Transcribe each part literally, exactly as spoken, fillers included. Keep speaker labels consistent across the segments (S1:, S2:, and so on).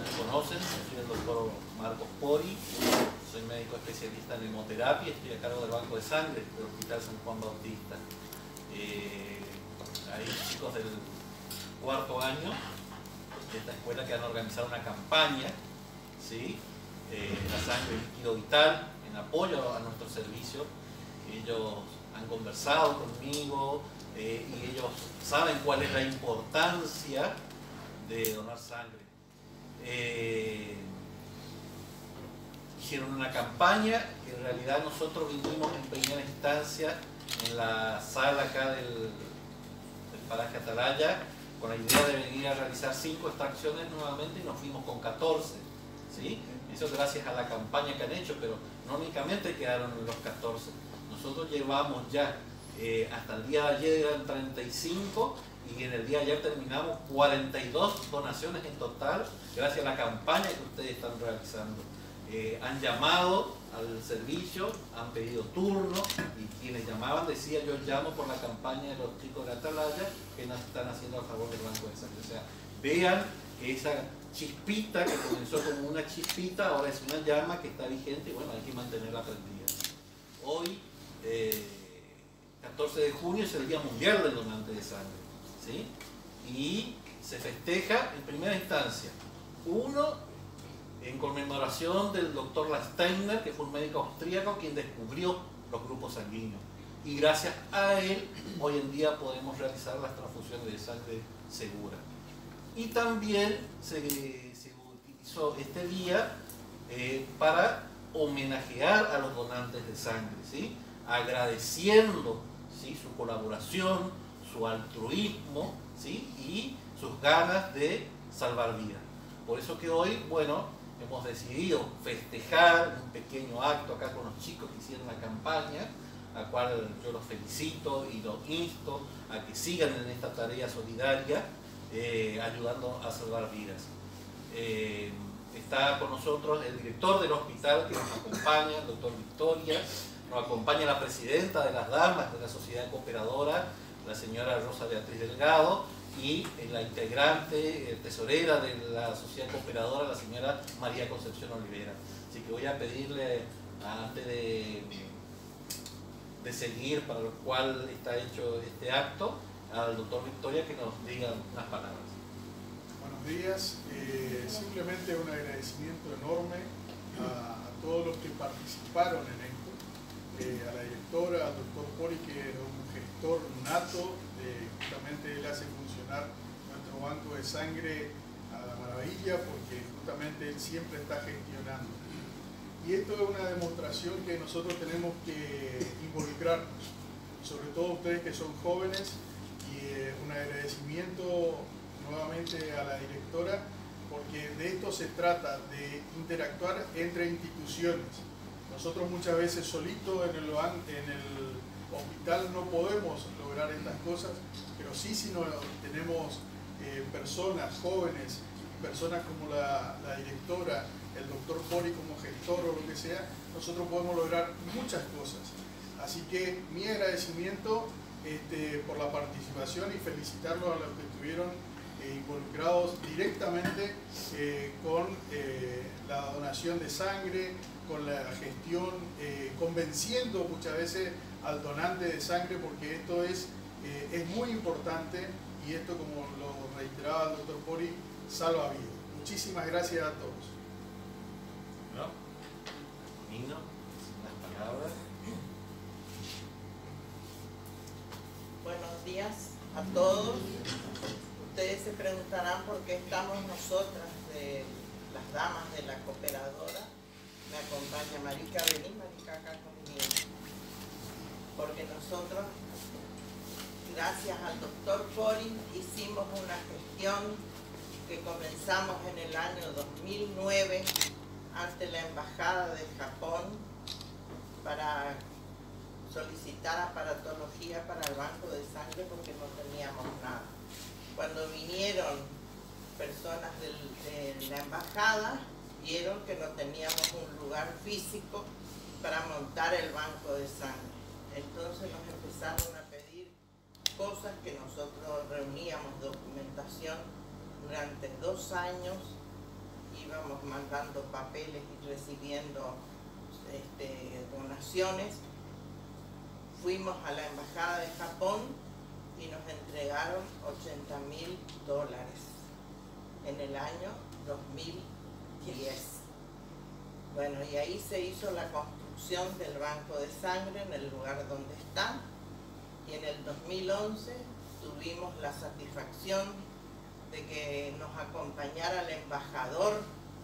S1: me conocen, soy el doctor Marcos Pori, soy médico especialista en hemoterapia, estoy a cargo del Banco de Sangre del Hospital San Juan Bautista. Eh, hay chicos del cuarto año de esta escuela que han organizado una campaña, ¿sí? eh, La sangre es líquido vital, en apoyo a nuestro servicio. Ellos han conversado conmigo eh, y ellos saben cuál es la importancia de donar sangre. Eh, hicieron una campaña que en realidad nosotros vinimos en primera instancia en la sala acá del, del paraje Atalaya con la idea de venir a realizar cinco extracciones nuevamente y nos fuimos con catorce, ¿sí? Eso gracias a la campaña que han hecho, pero no únicamente quedaron los catorce. Nosotros llevamos ya, eh, hasta el día de ayer eran treinta y cinco y en el día de ayer terminamos cuarenta y dos donaciones en total, gracias a la campaña que ustedes están realizando. Eh, han llamado al servicio, han pedido turno y quienes llamaban decían: yo llamo por la campaña de los chicos de Atalaya que nos están haciendo a favor del Banco de Sangre. O sea, vean que esa chispita que comenzó como una chispita ahora es una llama que está vigente y bueno, hay que mantenerla prendida. Hoy, eh, catorce de junio, es el Día Mundial del Donante de Sangre, ¿sí? Y se festeja en primera instancia, uno, en conmemoración del doctor Lasteiner, que fue un médico austríaco quien descubrió los grupos sanguíneos. Y gracias a él, hoy en día podemos realizar las transfusiones de sangre segura. Y también se, se utilizó este día eh, para homenajear a los donantes de sangre, ¿sí? Agradeciendo, ¿sí?, su colaboración, su altruismo, ¿sí?, y sus ganas de salvar vidas. Por eso que hoy, bueno, hemos decidido festejar un pequeño acto acá con los chicos que hicieron la campaña, a cual yo los felicito y los insto a que sigan en esta tarea solidaria, eh, ayudando a salvar vidas. Eh, está con nosotros el director del hospital que nos acompaña, el doctor Victoria, nos acompaña la presidenta de las damas de la sociedad cooperadora, la señora Rosa Beatriz Delgado, y la integrante, eh, tesorera de la sociedad cooperadora, la señora María Concepción Olivera. Así que voy a pedirle, antes de, de seguir, para lo cual está hecho este acto, al doctor Victoria que nos diga unas palabras.
S2: Buenos días, eh, simplemente un agradecimiento enorme a, a todos los que participaron en esto, eh, a la directora, al doctor Pori, que es un gestor nato, eh, justamente él hace funcionar nuestro banco de sangre a la maravilla porque justamente él siempre está gestionando. Y esto es una demostración que nosotros tenemos que involucrarnos, sobre todo ustedes que son jóvenes, y eh, un agradecimiento nuevamente a la directora porque de esto se trata, de interactuar entre instituciones. Nosotros muchas veces solitos en el, en el hospital no podemos lograr estas cosas, pero sí si no tenemos eh, personas jóvenes, personas como la, la directora, el doctor Pori como gestor o lo que sea, nosotros podemos lograr muchas cosas. Así que mi agradecimiento este, por la participación y felicitarlos a los que estuvieron eh, involucrados directamente eh, con eh, la donación de sangre, con la gestión, eh, convenciendo muchas veces al donante de sangre, porque esto es, eh, es muy importante y esto, como lo reiteraba el doctor Pori, salva vidas. Muchísimas gracias a todos.
S1: ¿No? Nino, unas palabras.
S3: Buenos días a todos. Ustedes se preguntarán por qué estamos nosotras, de las damas de la cooperadora. Me acompaña Marica, vení Marica acá conmigo. Porque nosotros, gracias al doctor Pori, hicimos una gestión que comenzamos en el año dos mil nueve ante la Embajada de Japón para solicitar aparatología para el banco de sangre porque no teníamos nada. Cuando vinieron personas del, de la embajada, vieron que no teníamos un lugar físico para montar el banco de sangre. Entonces nos empezaron a pedir cosas que nosotros reuníamos documentación durante dos años íbamos mandando papeles y recibiendo este, donaciones. Fuimos a la Embajada de Japón y nos entregaron ochenta mil dólares en el año dos mil diez. Bueno, y ahí se hizo la construcción del banco de sangre en el lugar donde está. Y en el dos mil once tuvimos la satisfacción de que nos acompañara el embajador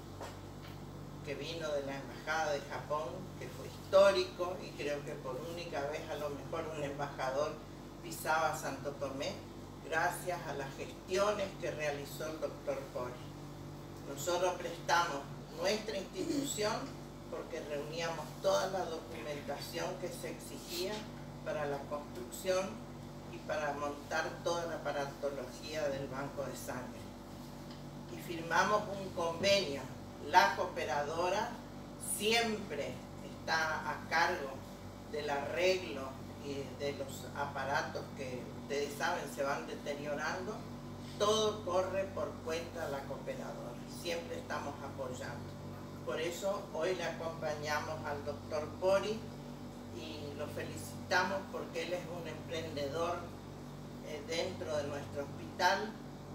S3: que vino de la Embajada de Japón, que fue histórico, y creo que por única vez a lo mejor un embajador pisaba Santo Tomé, gracias a las gestiones que realizó el doctor Pori. Nosotros prestamos nuestra institución porque reuníamos toda la documentación que se exigía para la construcción y para montar toda la aparatología del banco de sangre. Y firmamos un convenio. La cooperadora siempre está a cargo del arreglo y de los aparatos que ustedes saben se van deteriorando. Todo corre por cuenta de la cooperadora. Siempre estamos apoyando. Por eso hoy le acompañamos al doctor Pori y lo felicitamos porque él es un emprendedor eh, dentro de nuestro hospital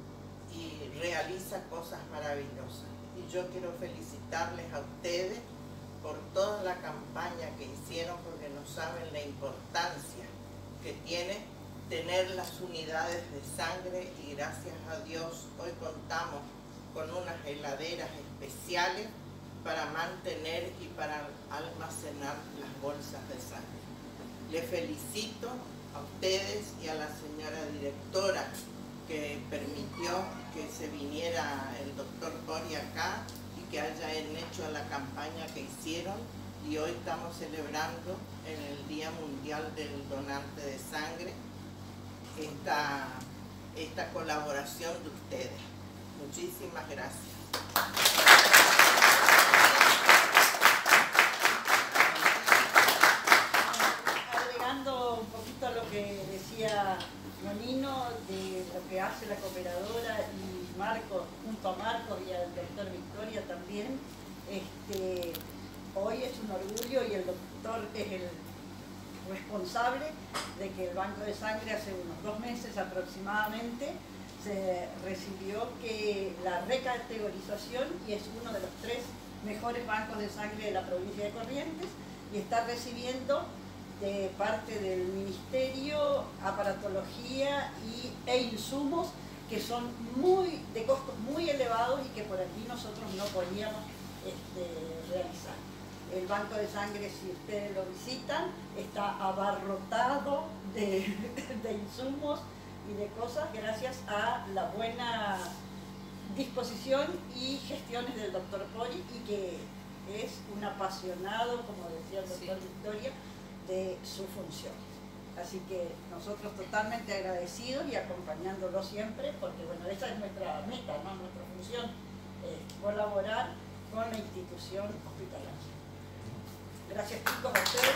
S3: y realiza cosas maravillosas. Y yo quiero felicitarles a ustedes por toda la campaña que hicieron, porque no saben la importancia que tiene tener las unidades de sangre, y gracias a Dios hoy contamos con unas heladeras especiales para mantener y para almacenar las bolsas de sangre. Les felicito a ustedes y a la señora directora que permitió que se viniera el doctor Pori acá y que hayan hecho la campaña que hicieron, y hoy estamos celebrando en el Día Mundial del Donante de Sangre esta, esta colaboración de ustedes. Muchísimas gracias.
S4: Agregando un poquito a lo que decía Nonino de lo que hace la cooperadora y Marcos, junto a Marcos y al doctor Victoria también, este, hoy es un orgullo y el doctor es el responsable de que el banco de sangre hace unos dos meses aproximadamente se recibió que la recategorización y es uno de los tres mejores bancos de sangre de la provincia de Corrientes, y está recibiendo de parte del Ministerio aparatología y, e insumos que son muy de costos muy elevados y que por aquí nosotros no podíamos este, realizar. El banco de sangre, si ustedes lo visitan, está abarrotado de, de insumos y de cosas gracias a la buena disposición y gestiones del doctor Pori, y que es un apasionado, como decía el doctor sí. Victoria, de su función. Así que nosotros totalmente agradecidos y acompañándolo siempre, porque bueno, esa es nuestra meta, ¿no? Nuestra función es colaborar con la institución hospitalaria. Gracias, chicos, a ustedes.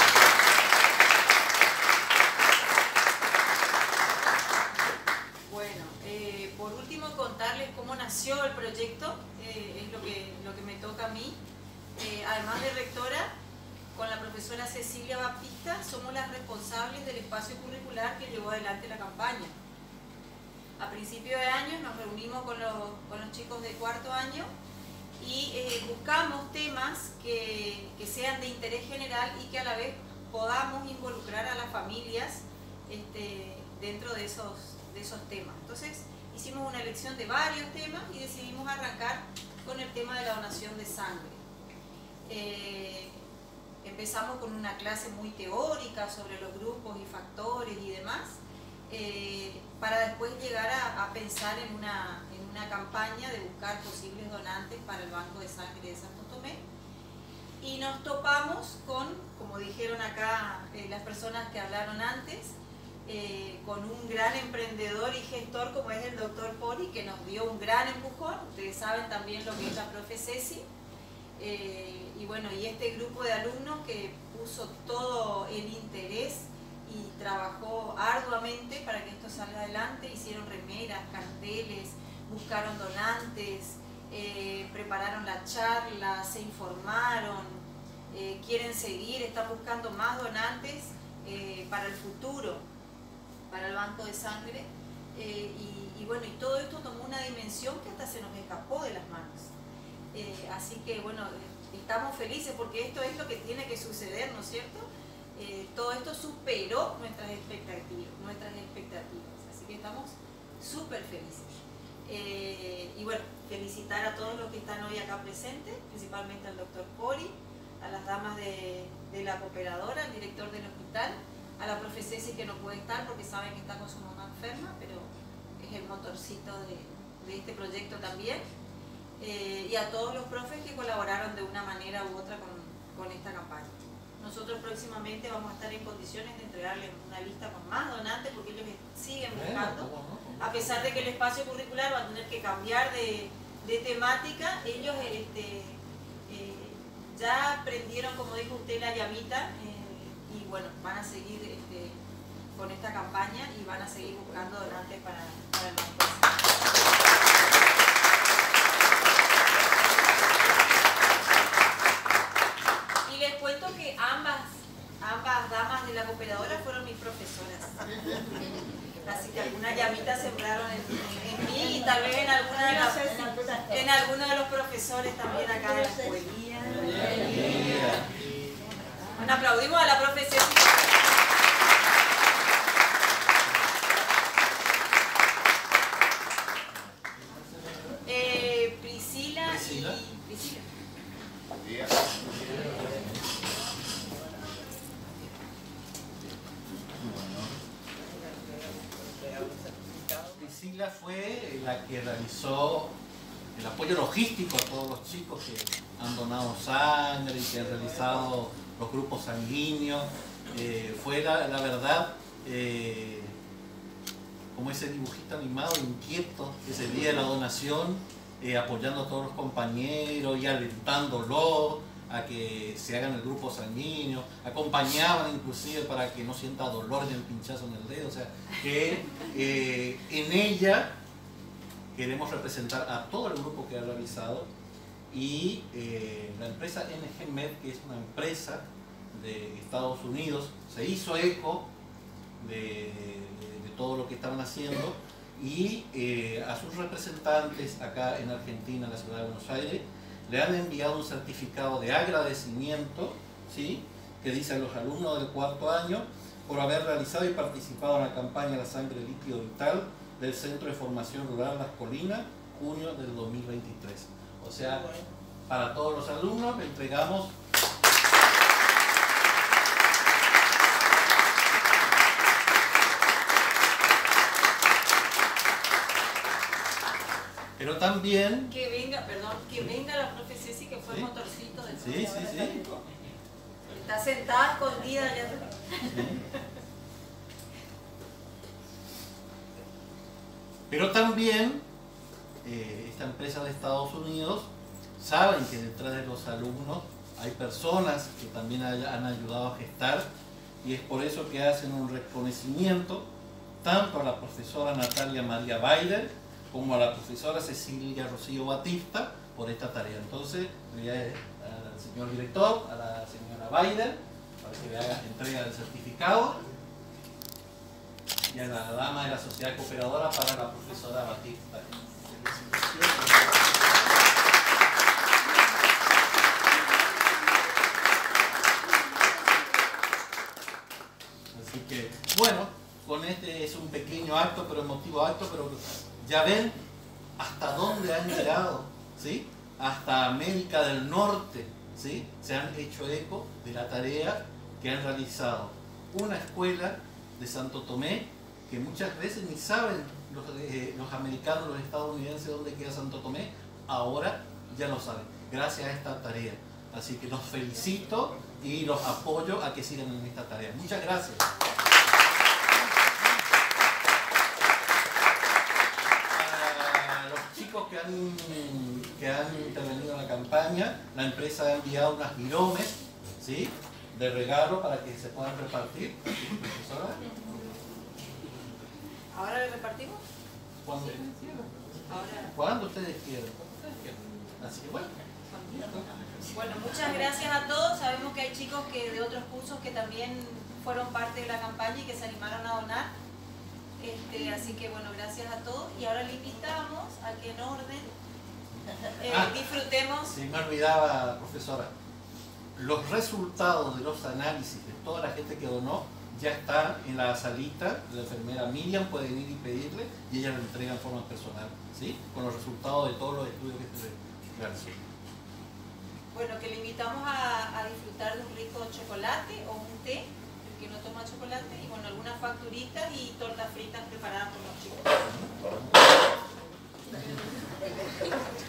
S5: Bueno, eh, por último contarles cómo nació el proyecto, eh, es lo que, lo que me toca a mí. Eh, además de rectora, con la profesora Cecilia Baptista, somos las responsables del espacio curricular que llevó adelante la campaña. A principios de año nos reunimos con los, con los chicos de cuarto año y eh, buscamos temas que, que sean de interés general y que a la vez podamos involucrar a las familias este, dentro de esos, de esos temas. Entonces hicimos una elección de varios temas y decidimos arrancar con el tema de la donación de sangre. Eh, empezamos con una clase muy teórica sobre los grupos y factores y demás, eh, para después llegar a, a pensar en una, en una campaña de buscar posibles donantes para el Banco de Sangre de Santo Tomé. Y nos topamos con, como dijeron acá eh, las personas que hablaron antes, eh, con un gran emprendedor y gestor como es el doctor Pori, que nos dio un gran empujón. Ustedes saben también lo que es la profe Ceci. Eh, y bueno, y este grupo de alumnos que puso todo el interés y trabajó arduamente para que esto salga adelante, hicieron remeras, carteles, buscaron donantes, eh, prepararon la charla, se informaron, eh, quieren seguir, están buscando más donantes eh, para el futuro, para el banco de sangre. Eh, y, y bueno, y todo esto tomó una dimensión que hasta se nos escapó de las manos. Eh, así que bueno, estamos felices porque esto es lo que tiene que suceder, ¿no es cierto? Eh, todo esto superó nuestras expectativas, nuestras expectativas, así que estamos súper felices. Eh, y bueno, felicitar a todos los que están hoy acá presentes, principalmente al doctor Pori, a las damas de, de la cooperadora, al director del hospital, a la profe Ceci que no puede estar porque saben que está con su mamá enferma, pero es el motorcito de, de este proyecto también. Eh, y a todos los profes que colaboraron de una manera u otra con, con esta campaña. Nosotros próximamente vamos a estar en condiciones de entregarles una lista con más donantes porque ellos siguen buscando. A pesar de que el espacio curricular va a tener que cambiar de, de temática, ellos este, eh, ya prendieron, como dijo usted, la llamita eh, y bueno, van a seguir este, con esta campaña y van a seguir buscando donantes para, para el banco. Les cuento que ambas, ambas damas de la cooperadora fueron mis profesoras. Así que alguna llamita sembraron en, en, en mí y tal vez en alguna de las, en alguno de los profesores también acá de la escuela. Bueno, aplaudimos a la profe Ceci. Eh, Priscila y Priscila.
S1: Priscila fue la que realizó el apoyo logístico a todos los chicos que han donado sangre y que han realizado los grupos sanguíneos. Eh, fue la, la verdad eh, como ese dibujito animado inquieto ese día de la donación, eh, apoyando a todos los compañeros y alentándolos a que se hagan el grupo sanguíneo, acompañaban inclusive para que no sienta dolor ni el pinchazo en el dedo, o sea, que eh, en ella queremos representar a todo el grupo que ha realizado y eh, la empresa N G Med, que es una empresa de Estados Unidos, se hizo eco de, de, de todo lo que estaban haciendo y eh, a sus representantes acá en Argentina, en la ciudad de Buenos Aires, le han enviado un certificado de agradecimiento, ¿sí?, que dice a los alumnos del cuarto año por haber realizado y participado en la campaña La Sangre Líquido Vital del Centro de Formación Rural Las Colinas, junio del dos mil veintitrés. O sea, para todos los alumnos le entregamos pero también
S5: que venga, perdón, que venga la profe Ceci, que fue
S1: ¿sí?
S5: el motorcito del
S1: sí, sí, sí.
S5: Está sentada escondida allá atrás.
S1: Sí. Pero también eh, esta empresa de Estados Unidos saben que detrás de los alumnos hay personas que también han ayudado a gestar y es por eso que hacen un reconocimiento tanto a la profesora Natalia María Bailer como a la profesora Cecilia Rocío Batista por esta tarea. Entonces, le voy a al señor director, a la señora Baider, para que le haga entrega del certificado, y a la dama de la sociedad cooperadora para la profesora Batista. Así que, bueno, con este es un pequeño acto, pero emotivo acto, pero ya ven hasta dónde han llegado, ¿sí? Hasta América del Norte, ¿sí? Se han hecho eco de la tarea que han realizado. Una escuela de Santo Tomé que muchas veces ni saben los, eh, los americanos, los estadounidenses dónde queda Santo Tomé, ahora ya lo saben, gracias a esta tarea. Así que los felicito y los apoyo a que sigan en esta tarea. Muchas gracias. Que han, que han intervenido en la campaña, la empresa ha enviado unas viromes, ¿sí?, de regalo para que se puedan repartir. ¿Profesora?
S5: ¿Ahora le repartimos?
S1: ¿Cuándo?
S5: Ahora.
S1: ¿Cuándo ustedes quieran? Así que bueno.
S5: Bueno, muchas gracias a todos. Sabemos que hay chicos que de otros cursos que también fueron parte de la campaña y que se animaron a donar. Este, así que bueno, gracias a todos. Y ahora le invitamos a que en orden eh,
S1: Ah,
S5: disfrutemos.
S1: Se me olvidaba, profesora, los resultados de los análisis de toda la gente que donó ya están en la salita. La enfermera Miriam puede venir y pedirle y ella lo entrega en forma personal, ¿sí? Con los resultados de todos los estudios que se realizó.
S5: Bueno, que le invitamos a, a disfrutar de un rico chocolate o un té, el que no toma chocolate, y bueno, algunas facturitas y tortas fritas preparadas por los chicos.